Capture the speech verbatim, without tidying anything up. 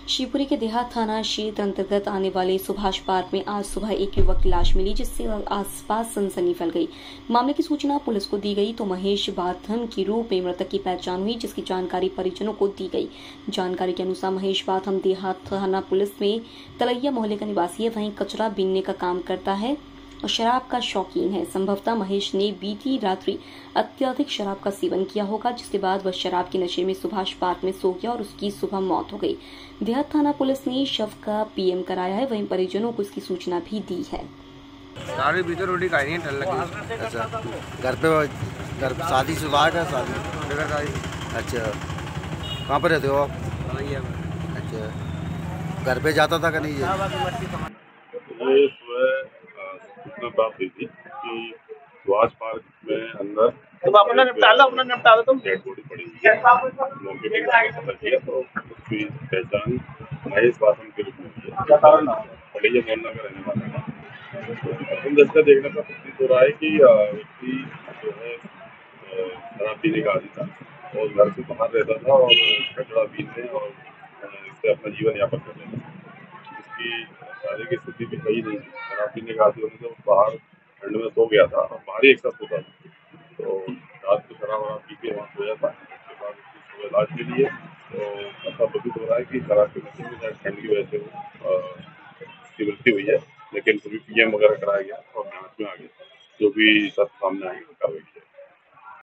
शिवपुरी के देहात थाना क्षेत्र अंतर्गत आने वाले सुभाष पार्क में आज सुबह एक युवक की लाश मिली, जिससे आसपास सनसनी फैल गई। मामले की सूचना पुलिस को दी गई तो महेश बाथम के रूप में मृतक की पहचान हुई, जिसकी जानकारी परिजनों को दी गई। जानकारी के अनुसार महेश बाथम देहात थाना पुलिस में तलैया मोहल्ले का निवासी है, वहीं कचरा बीनने का काम करता है और शराब का शौकीन है। संभवतः महेश ने बीती रात्रि अत्यधिक शराब का सेवन किया होगा, जिसके बाद वह शराब के नशे में सुभाष पार्क में सो गया और उसकी सुबह मौत हो गई। देहात थाना पुलिस ने शव का पीएम कराया है, वहीं परिजनों को इसकी सूचना भी दी है। सारी भीतर रोटी खाई नहीं, ठंड लगी। अच्छा, घर पे घर शादी सुबह का शादी अच्छा, कहाँ पर रहते हो आप? अच्छा, घर पे जाता था कि नहीं? ये सूचना प्राप्त हुई थी कि सुभाष पार्क में अंदर तो अपना निपटा लो अपना निपटा लो तुम डेड बॉडी पड़ी हुई है। मौके पर पता किया तो उसकी पहचान महेश बाथम के रूप में हुई है। पड़िया मोहल्ला का रहने वाला था। प्रथम दृष्टया देखने का प्रतीत हो रहा है कि व्यक्ति जो है शराब पीने का आदी था और घर से बाहर रहता था और कचरा बीनने और इससे अपना जीवन यापन कर लेता था। इसकी शारीरिक स्थिति भी सही नहीं थी। शराब पीने का आदी होने से बाहर ठंड में सो गया था और बाहर ही एक साथ सोता था, तो रात को शराब वराब पी के वहाँ सोया था। उसके बाद उसकी सुबह लाश मिली है, तो ऐसा प्रतीत हो रहा है कि शराब के नशे में ठंड की वजह से उसकी मृत्यु हुई है। लेकिन फिर भी पीएम वगैरह कराया गया और जाँच में आ गया, जो भी सब सामने आएगी कार्रवाई।